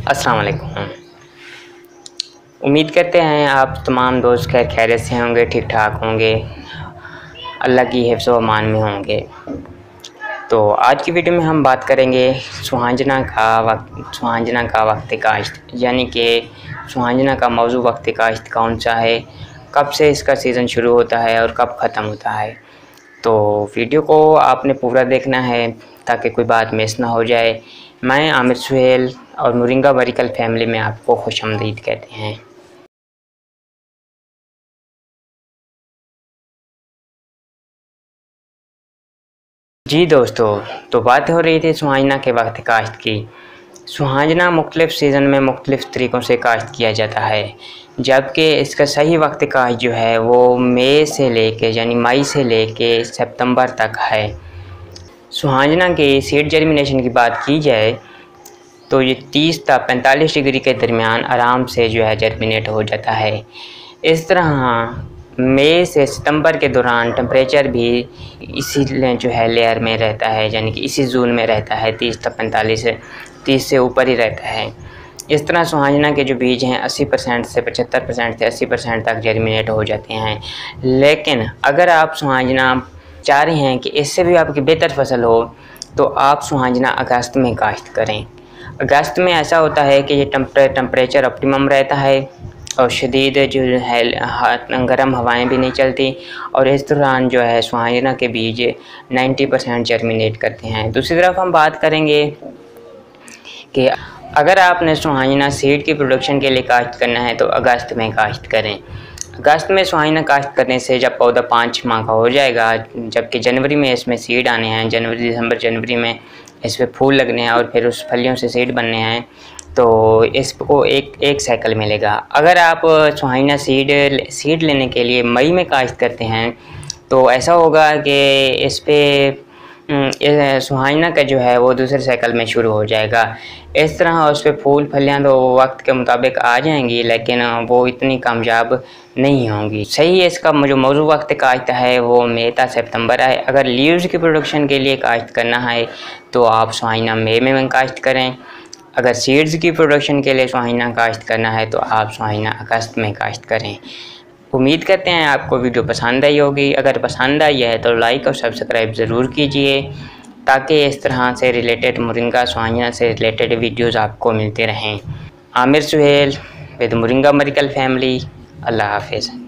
अस्सलाम वालेकुम। उम्मीद करते हैं आप तमाम दोस्त खैर खैरियत से होंगे, ठीक ठाक होंगे, अल्लाह की हिफ्ज़ व अमान में होंगे। तो आज की वीडियो में हम बात करेंगे सुहांजना का वक्त काश्त, यानी कि सुहांजना का मौजू वक्त काश्त कौन सा है, कब से इसका सीज़न शुरू होता है और कब ख़त्म होता है। तो वीडियो को आपने पूरा देखना है ताकि कोई बात मिस ना हो जाए। मैं आमिर सुहेल और मोरिंगा वर्टिकल फैमिली में आपको खुशामदीद कहते हैं। जी दोस्तों, तो बात हो रही थी सुहांजना के वक्त काश्त की। सुहांजना मुख्तलिफ़ सीज़न में मुख्तलिफ़ तरीक़ों से काश्त किया जाता है, जबकि इसका सही वक्त काश्त जो है वो मई से लेके सितंबर तक है। सुहांजना के सीड जर्मिनेशन की बात की जाए तो ये 30 से 45 डिग्री के दरमियान आराम से जो है जर्मिनेट हो जाता है। इस तरह मई से सितंबर के दौरान टेम्परेचर भी इसी जो है लेयर में रहता है, यानी कि इसी जोन में रहता है, 30 से ऊपर ही रहता है। इस तरह सुहांजना के जो बीज हैं 80% से 75% से 80% तक जर्मिनेट हो जाते हैं। लेकिन अगर आप सुहांजना चाह रहे हैं कि इससे भी आपकी बेहतर फसल हो तो आप सुहांजना अगस्त में काश्त करें। अगस्त में ऐसा होता है कि ये टेम्परेचर ऑप्टिमम रहता है और शदीद जो है गर्म हवाएं भी नहीं चलती, और इस दौरान जो है सुहांजना के बीज 90% जर्मिनेट करते हैं। दूसरी तरफ हम बात करेंगे कि अगर आपने सुहांजना सीड की प्रोडक्शन के लिए काश्त करना है तो अगस्त में काश्त करें। अगस्त में सुहांजना काश्त करने से जब पौधा 5 माह का हो जाएगा, जबकि जनवरी में इसमें सीड आने हैं, जनवरी में इस पर फूल लगने हैं और फिर उस फलियों से सीड बनने हैं, तो इसको एक साइकिल मिलेगा। अगर आप सुहांजना सीड लेने के लिए मई में काश्त करते हैं तो ऐसा होगा कि इस पे सुहांजना का जो है वो दूसरे साइकिल में शुरू हो जाएगा। इस तरह उस पर फूल फलियाँ तो वक्त के मुताबिक आ जाएंगी, लेकिन वो इतनी कामयाब नहीं होंगी। सही है, इसका जो मौजू वक्त काश्त है वो मई से सितंबर है। अगर लीव्स की प्रोडक्शन के लिए काश्त करना है तो आप सुहांजना मई में काश्त करें। अगर सीड्स की प्रोडक्शन के लिए सुहांजना काश्त करना है तो आप सुहांजना अगस्त में काश्त करें। उम्मीद करते हैं आपको वीडियो पसंद आई होगी। अगर पसंद आई है तो लाइक और सब्सक्राइब ज़रूर कीजिए ताकि इस तरह से रिलेटेड मोरिंगा सुहांजना से रिलेटेड वीडियोज़ आपको मिलते रहें। Aamir Suhail with moringa vertical family. अल्लाह हाफिज़।